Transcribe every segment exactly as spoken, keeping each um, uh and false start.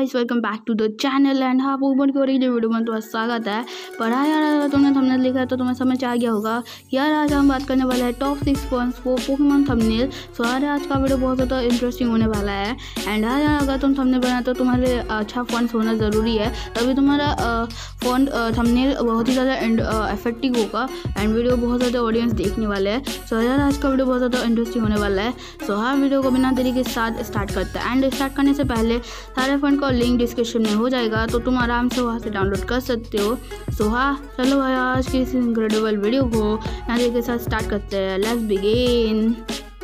Guys, welcome back to the channel and हाँ ऊपर की हो रही वीडियो में तुम्हारा स्वागत है। पर हाँ यार, अगर तुमने थंबनेल देखा है तो तुम्हें समझ आ गया होगा यार, आज हम बात करने वाले हैं top six fonts for Pokemon thumbnail. So यार आज का वीडियो बहुत ज़्यादा इंटरेस्टिंग होने वाला है। एंड हाँ यार, अगर तुम थंबनेल बनाए तो तुम्हारे अच्छा फॉन्ट्स होना ज़रूरी है, तभी तुम्हारा फॉन्ट थंबनेल बहुत ही ज़्यादा इफेक्टिव होगा एंड वीडियो बहुत ज़्यादा ऑडियंस देखने वाले हैं। सो यार आज का वीडियो बहुत ज़्यादा इंटरेस्टिंग होने वाला है। सो हाँ, वीडियो को बिना देरी के साथ स्टार्ट करते हैं। एंड स्टार्ट करने से पहले सारे फंड का लिंक डिस्क्रिप्शन में हो जाएगा, तो तुम आराम से वहाँ से डाउनलोड कर सकते हो। सो हाँ चलो भाई, आज की इस इनक्रेडिबल वीडियो को यहाँ के साथ स्टार्ट करते हैं। Let's begin.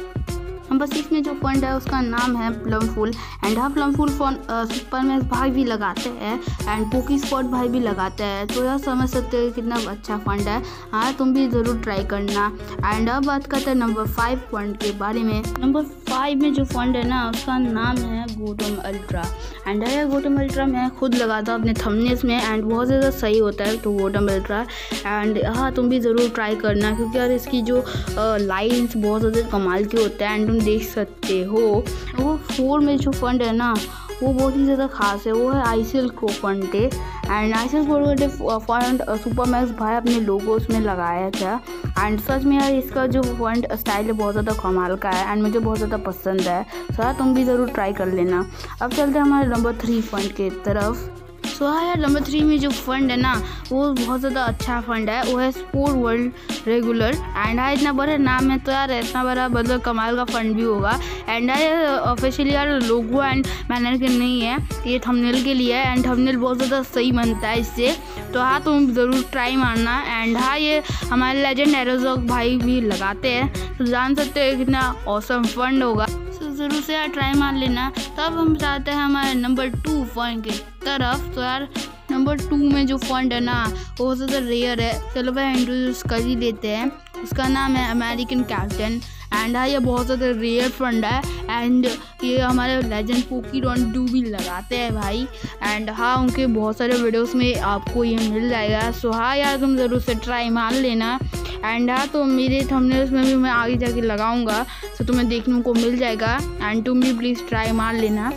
नंबर सिक्स में जो फंड है उसका नाम है प्लमफूल। एंड हाँ, प्लमफूल फंड सुपर मैक्स भाई भी लगाते हैं एंड पोकी स्पॉट भाई भी लगाते हैं, तो यार समझ सकते हो कितना अच्छा फंड है। हाँ तुम भी ज़रूर ट्राई करना। एंड अब बात करते हैं नंबर फाइव फंड के बारे में। नंबर फाइव में जो फंड है ना उसका नाम है गोटम अल्ट्रा। एंड यार गोटम अल्ट्रा मैं खुद लगाता हूँ अपने थंबनेल्स में एंड बहुत ज़्यादा सही होता है तो गोटम अल्ट्रा। एंड हाँ तुम भी ज़रूर ट्राई करना, क्योंकि यार इसकी जो लाइन्स बहुत ज़्यादा कमाल के होते हैं एंड तुम देख सकते हो। वो फोर में जो फंड है ना वो बहुत ही ज़्यादा खास है, वो है आईसीएल को फंड है। एंड आईसीएल को फंड सुपर मैक्स भाई अपने लोगो उसमें लगाया था। एंड सच में यार इसका जो फंड स्टाइल है बहुत ज़्यादा कमाल का है एंड मुझे बहुत ज़्यादा पसंद है। सो यार तुम भी ज़रूर ट्राई कर लेना। अब चलते हैं हमारे नंबर थ्री फंड के तरफ। सो so, हाँ यार, नंबर थ्री में जो फंड है ना वो बहुत ज़्यादा अच्छा फंड है, वो है स्पोर्ट वर्ल्ड रेगुलर। एंड हाँ इतना बड़ा नाम है तो यार इतना बड़ा मतलब कमाल का फंड भी होगा। एंड यार ऑफिशियली यार लोगो एंड बैनर के नहीं है, ये थंबनेल के लिए है एंड थंबनेल बहुत ज़्यादा सही बनता है इससे। तो हाँ तुम ज़रूर ट्राई मारना। एंड हाँ ये हमारे लेजेंड एरोजॉक भाई भी लगाते हैं, तो जान सकते हो कितना ऑसम फंड होगा। तो ज़रूर से यार ट्राई मार लेना। तब हम चाहते हैं हमारे नंबर टू फंड के तरफ। तो यार नंबर टू में जो फंड है ना वो बहुत ज़्यादा रेयर है, चलो भाई इंट्रोड्यूस कर ही देते हैं। उसका नाम है अमेरिकन कैप्टन। एंड हाँ ये बहुत ज़्यादा रेयर फंड है एंड ये हमारे लेजेंड पोकीडॉन डू भी लगाते हैं भाई। एंड हाँ उनके बहुत सारे वीडियोस में आपको ये मिल जाएगा। सो हाँ यार तुम ज़रूर से ट्राई मार लेना। एंड हाँ तो मेरे थंबनेल्स में भी मैं आगे जाके लगाऊंगा, तो तुम्हें देखने को मिल जाएगा एंड तुम भी प्लीज़ ट्राई मार लेना।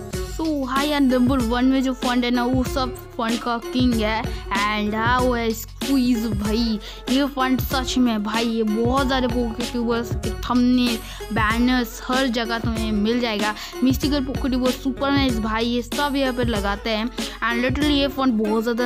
तो हाँ यार नंबर वन में जो फंड है ना वो सब फंड का किंग है। एंड हाँ वो है स्क्वीज भाई। ये फंड सच में भाई ये बहुत ज़्यादा पोकेट्यूबर्स के थंबनेल बैनर्स हर जगह तुम्हें मिल जाएगा। मिस्टिकल पोकेट्यूबर्स सुपर मैक्स भाई ये सब यहाँ पर लगाते हैं। एंड लिटरली ये फंड बहुत ज़्यादा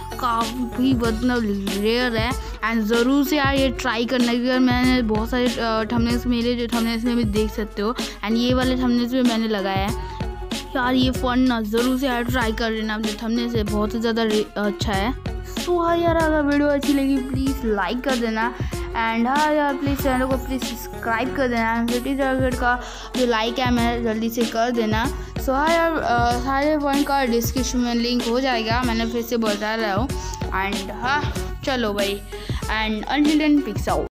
काफ़ी मतलब रेयर है एंड ज़रूर से यार ये ट्राई करना, क्योंकि मैंने बहुत सारे थंबनेल्स मेरे जो थंबनेल्स में भी देख सकते हो एंड ये वाले थंबनेल्स में मैंने लगाया है। यार ये फंड ना ज़रूर से यार ट्राई कर लेना, अपने थंबनेल से बहुत ही ज़्यादा अच्छा है। तो हाँ यार, अगर वीडियो अच्छी लगी प्लीज़ लाइक कर देना। एंड हाँ यार प्लीज़ चैनल को प्लीज़ सब्सक्राइब कर देना। फिफ्टी टारगेट का जो लाइक है मैं जल्दी से कर देना। सो हाँ यार सारे फंड का डिस्क्रिप्शन में लिंक हो जाएगा, मैंने फिर से बता रहा हूँ। एंड हाँ चलो भाई, and until then peace out.